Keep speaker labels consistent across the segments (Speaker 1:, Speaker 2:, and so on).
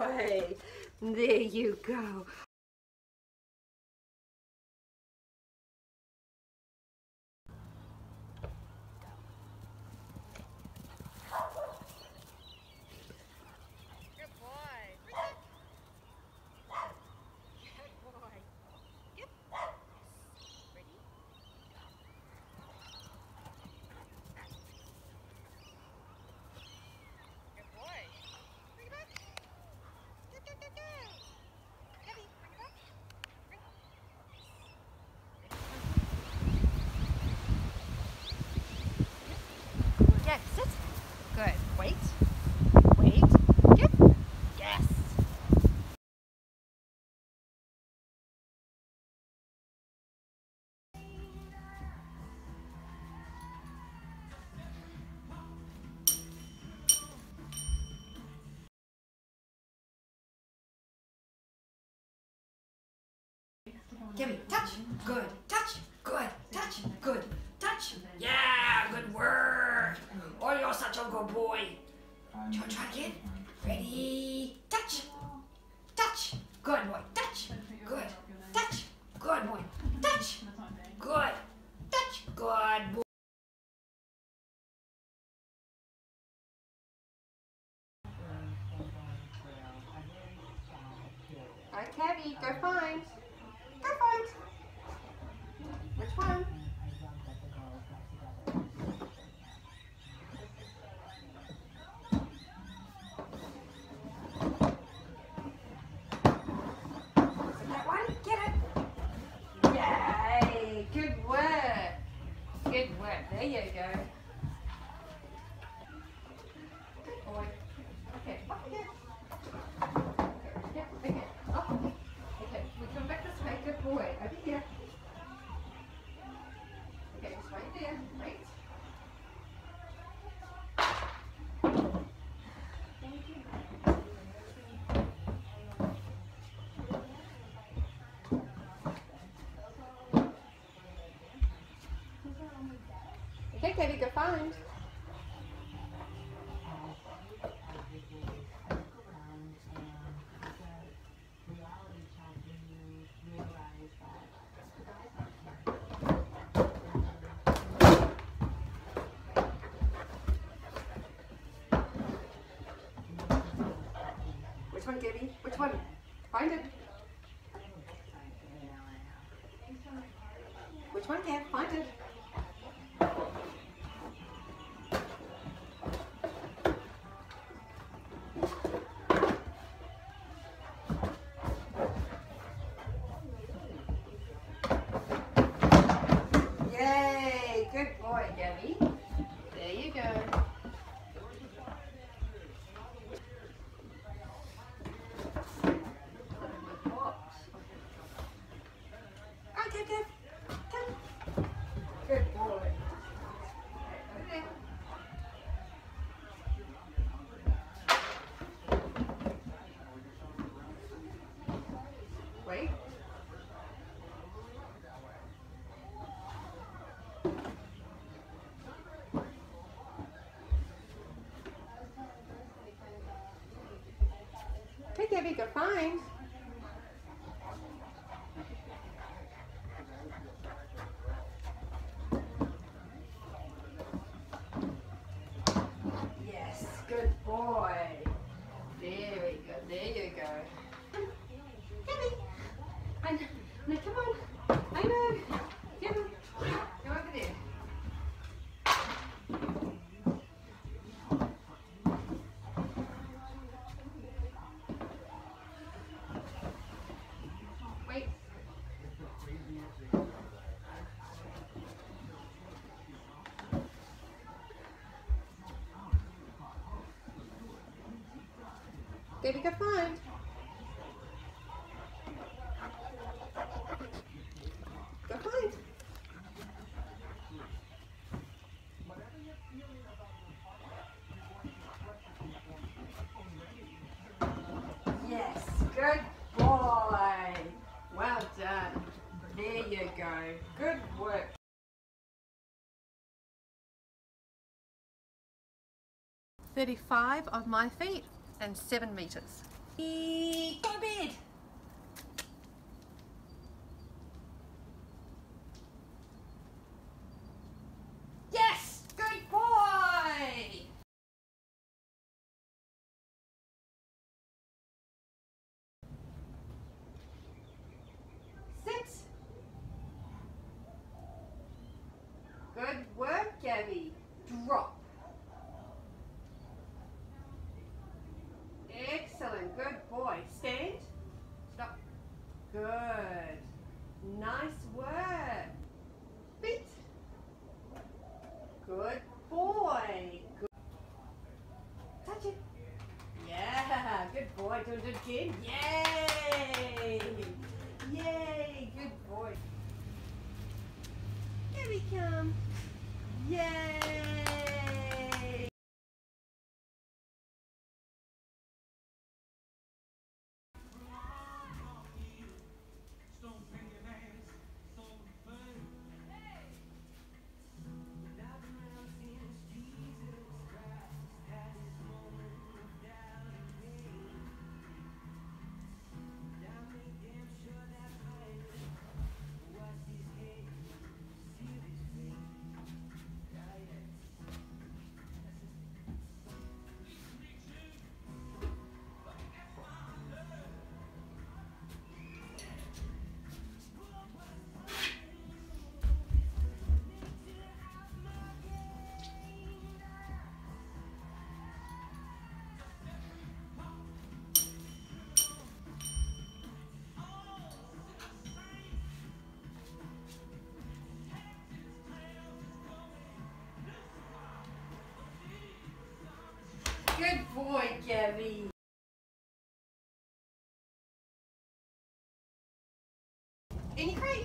Speaker 1: boy. There you go.
Speaker 2: Yes, sit. Good. Wait. Wait. Yep. Yes.
Speaker 1: Gavin, touch. Good. Touch. Good. Touch. Good. Touch. Yeah, good work. Oh, you're such a good boy. Try again. Ready. Touch. Touch. Good boy. Touch. Good. Touch. Good boy. Touch. Good. Touch. Good boy.
Speaker 2: Okay, go find. Go find. Which one?
Speaker 1: That one. Get it.
Speaker 2: Yay! Good work. Good work. There you go. Good boy. Okay, up here. Yeah, okay. Up. Okay, we come back this way. Good boy. Over here. Okay, just right there. Right. Okay, Katie, go find. Which one, Gabby? Which one? Find it. Which one, Gab? Find it. Yay! Good boy, Gabby. There you go. Okay, Gab. Come. Good boy. Over there. Wait. Okay, Gabby, go find. Yes, good boy. Very good. There you go. Gabby. I know. No, come on. I know. Gabby, go over there. Wait. Gabby, go find. Go find. Yes, good boy. Well done. There you go. Good work. 35 of my feet and 7 meters. Go to bed. Yes, good boy. Sit. Good work, Gabby. Drop. Excellent, good boy. Stand. Stop. Good. Nice work. Beat. Good boy. Good. Touch it. Yeah, good boy. Do it again. Yay! Yay, good boy. Here we come. Yay! Good boy, Gabby. In your crate.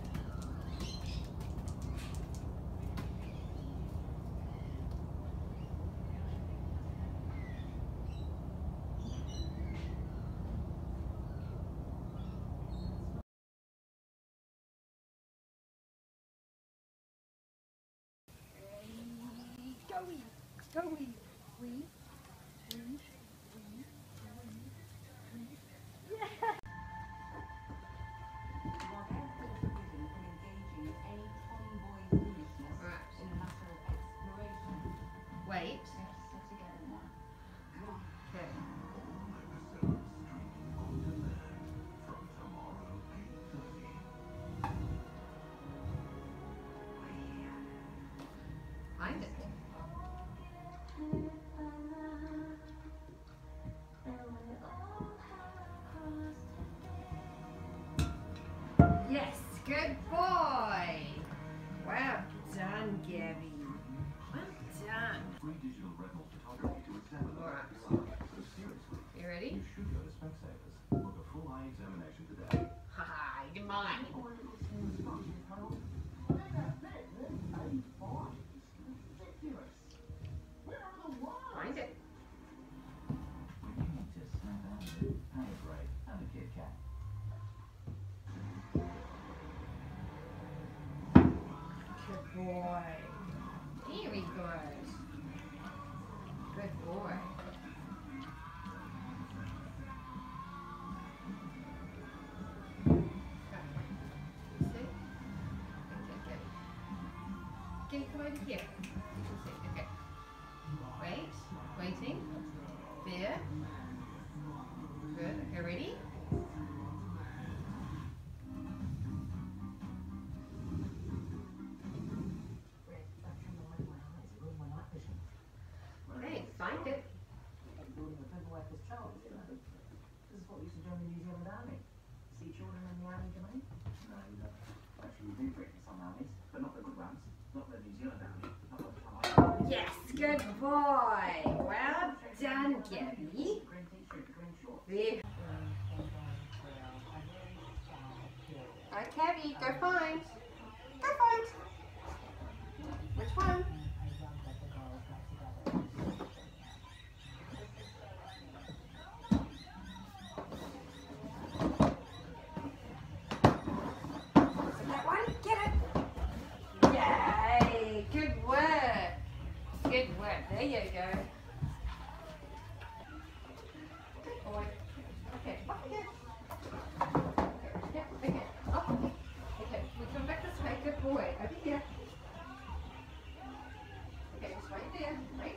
Speaker 2: Go, we. Wait. Okay. Find it. Yes, good boy. Well done, Gabby. Well done. Alright. You ready?
Speaker 3: You should go to Specsavers. Book a full eye examination today.
Speaker 2: Haha, good mind. Find it.
Speaker 3: We need to snap out of it. Have a break. Have a Kit Kat.
Speaker 2: Good boy. Very good. Good boy. See? Okay. Can you come over here? You can see. Okay. Wait. Waiting. There. Good. Okay, ready? Okay, find it.
Speaker 3: This is what we used to do in the New Zealand Army. See children in the army doing? No, no. Actually, we do break some armies, but not the good ones. Not the New Zealand Army. Not the
Speaker 2: Yes, good boy. Well done, Gabby.
Speaker 3: green t-shirt, green shorts.
Speaker 2: There. Okay, go find. Go find. Which one? That one? Get it. Yay! Good work. Good work. There you go. Good boy. Okay, up again. Yeah, okay, up. Okay, we come back this way. Good boy. Over here. Okay, just right there. Right.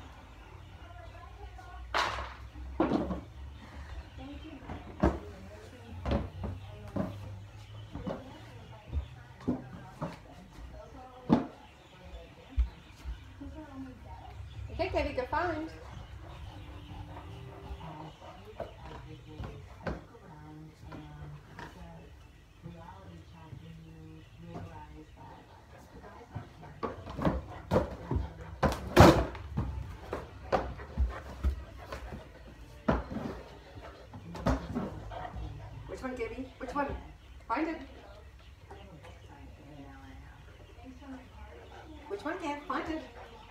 Speaker 2: Okay, Gavin, go find. Which one, Gabby? Which one? Find it. Which one, Gav? Find it.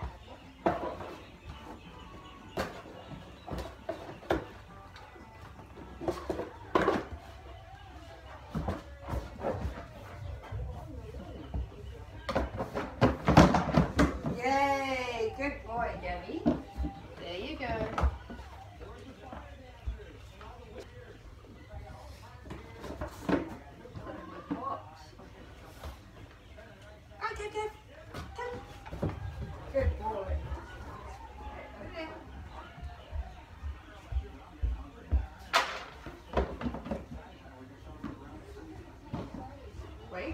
Speaker 2: Yay! Good boy, Gabby. There you go. Okay, Gav. Come. Good boy. Over there. Wait.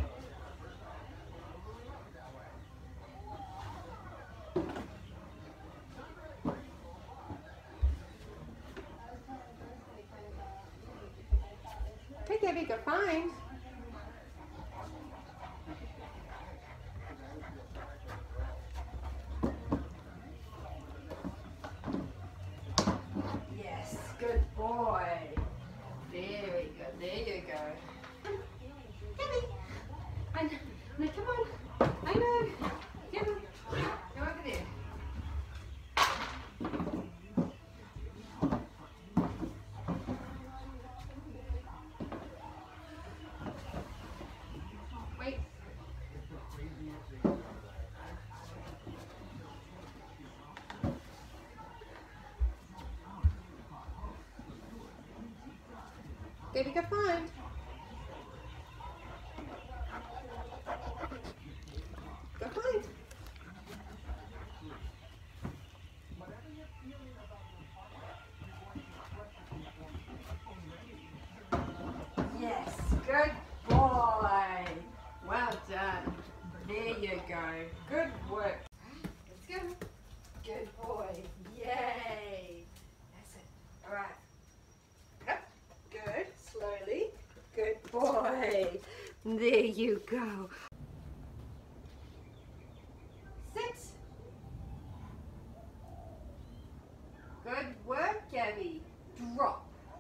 Speaker 2: Okay, Gabby, go find. Yes, good boy. Very good. There you go. Gabby. No, come on. I know. Gabby. Go over there. Wait. Gabby, go find. Go find. Yes, good boy. Well done. There you go. Good work. Let's go. Good boy. Yay. That's it. All right. Up. Good. Slowly. Good boy. There you go. Sit. Good work, Gabby. Drop.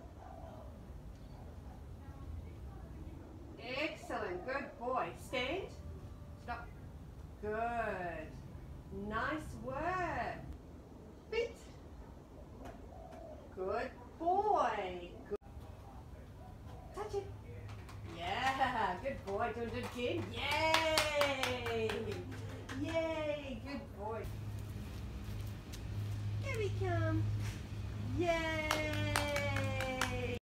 Speaker 2: Excellent. Good boy. Stand. Stop. Good. Nice work. Feet. Good boy. Good. Touch it. Yeah. Good boy. Do it again. Yay. Yay. Good boy. Here we come. Yay.